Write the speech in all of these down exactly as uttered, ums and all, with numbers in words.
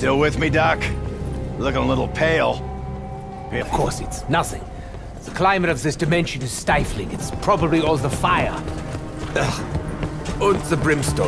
Still with me, Doc? Looking a little pale. Of course, it's nothing. The climate of this dimension is stifling. It's probably all the fire. Ugh. And the brimstone.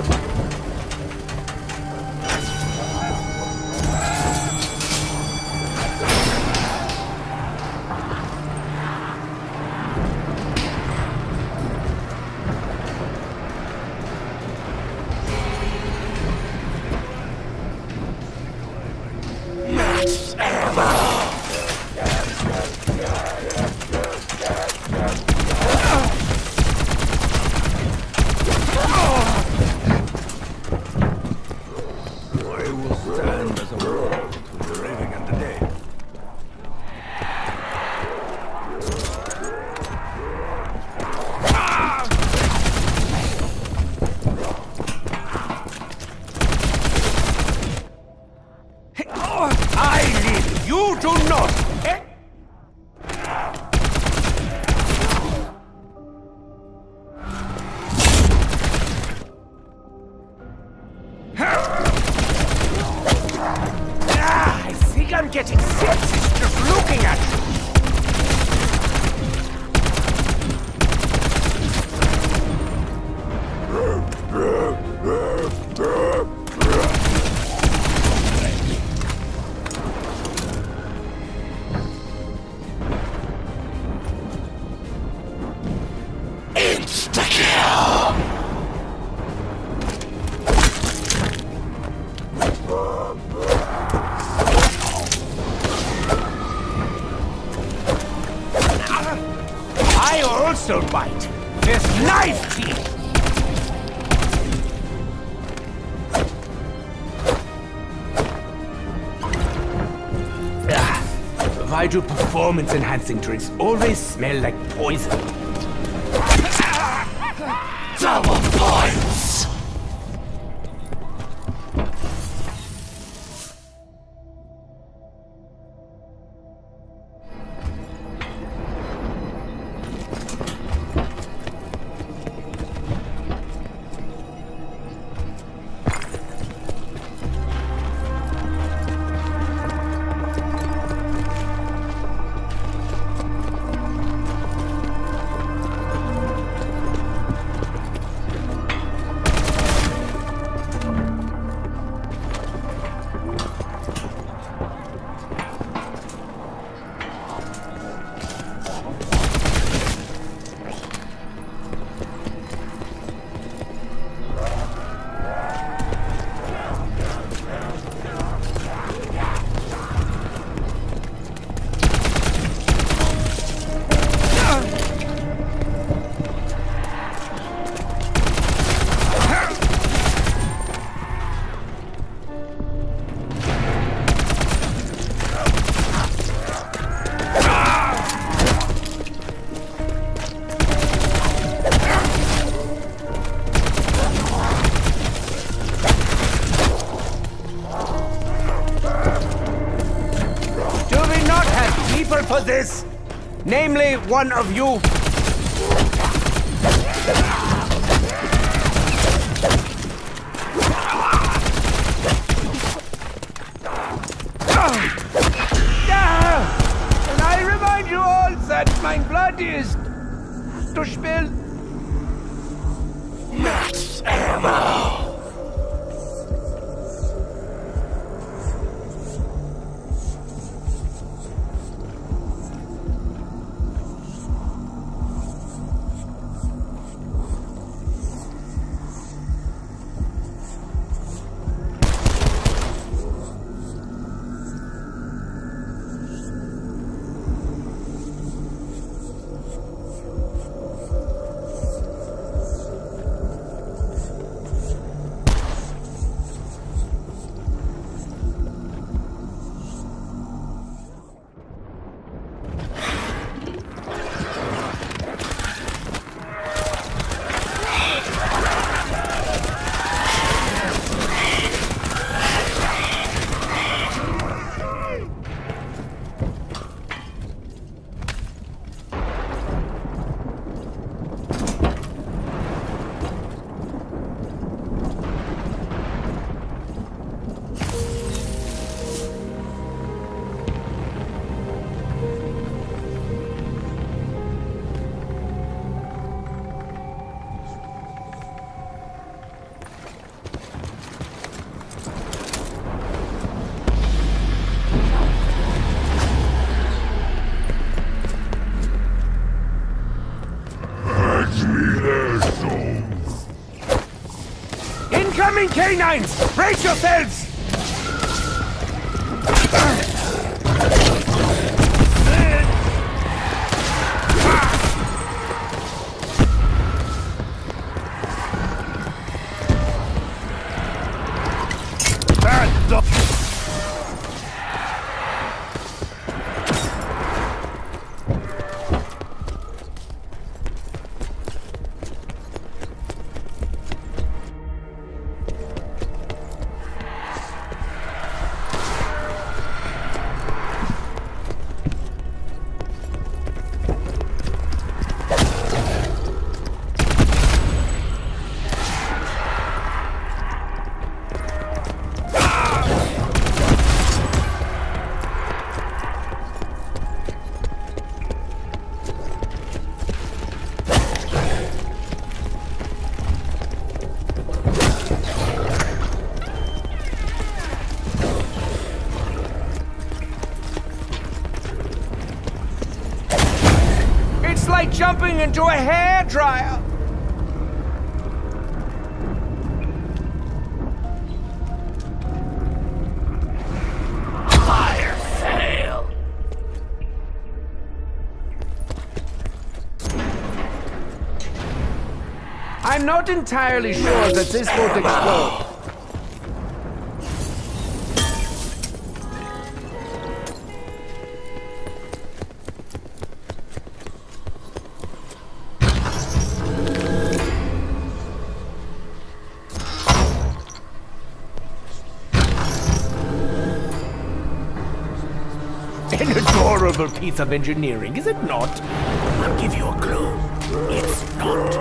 Also bite. There's knife teeth. Ah, why do performance-enhancing drinks always smell like poison? Double points. For this, namely one of you. And I remind you all that my blood is to spill. Max ammo. Incoming canines! Brace yourselves! It's like jumping into a hairdryer! Fire fail! I'm not entirely sure that this won't explode. An adorable piece of engineering, is it not? I'll give you a clue. It's not.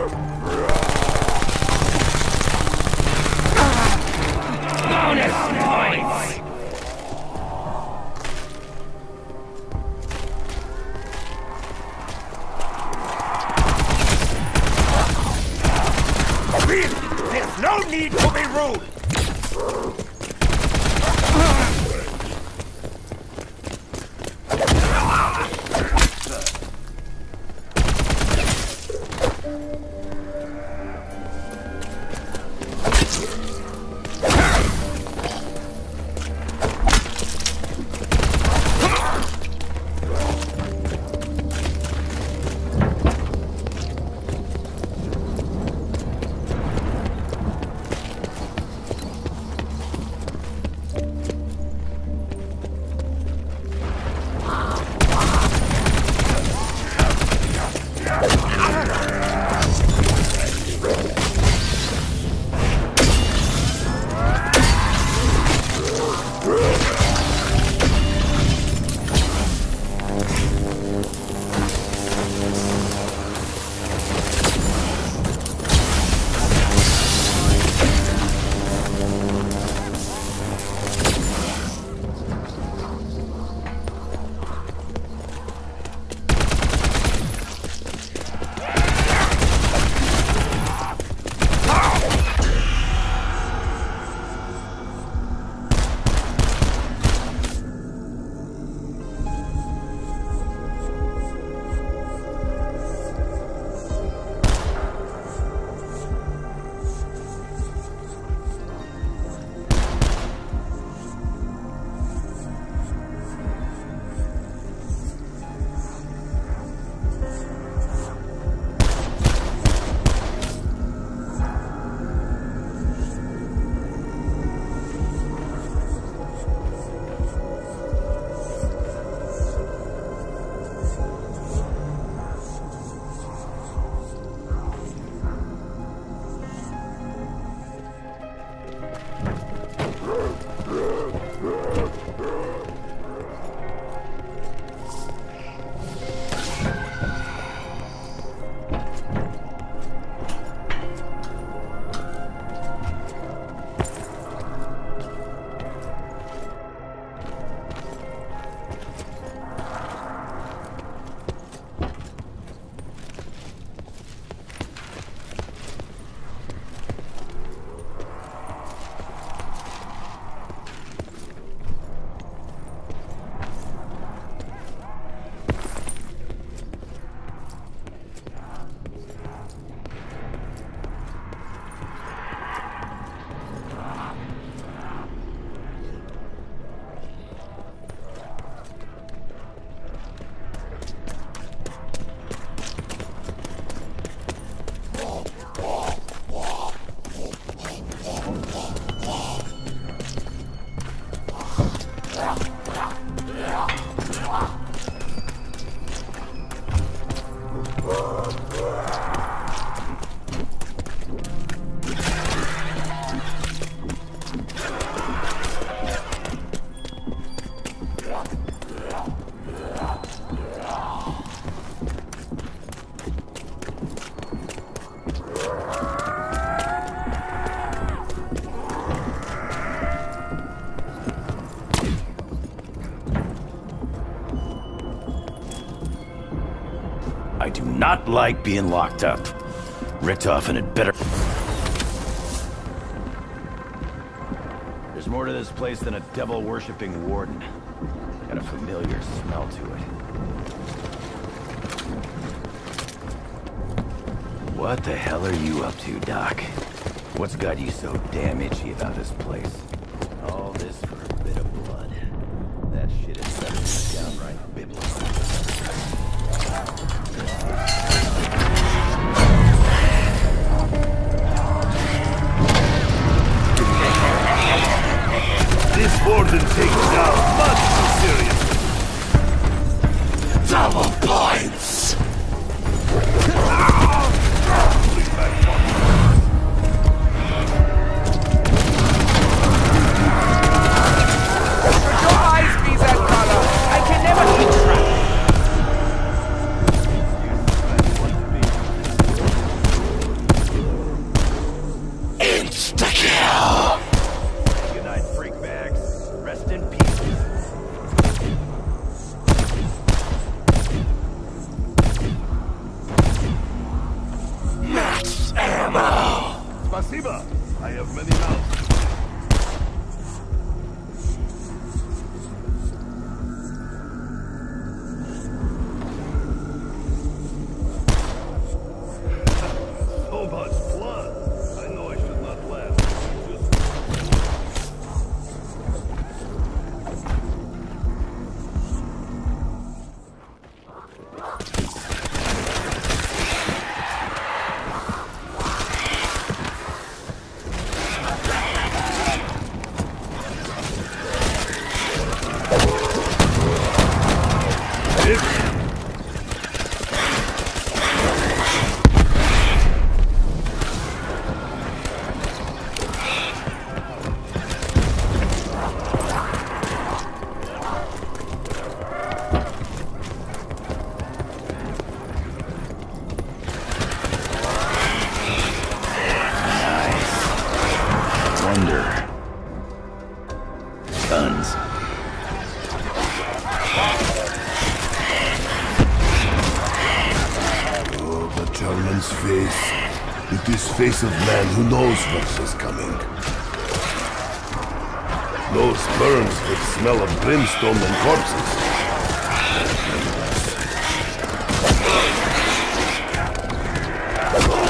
Bonus points! Really? There's no need to be rude! do not like being locked up. Richtofen had better... There's more to this place than a devil-worshipping warden. Got a familiar smell to it. What the hell are you up to, Doc? What's got you so damn itchy about this place? All this for a bit of blood. That shit is downright biblical. This warden takes down much too seriously. Double points! Your eyes be that color. I can never keep track. Insta-kill! Good night, freak bags. Rest in peace. Max ammo! Spasiba! I have many mouths. So much blood. I know I should not laugh. Just... Guns. Oh, the German's face. It is face of man who knows what is coming. Nose burns with smell of brimstone and corpses. Oh!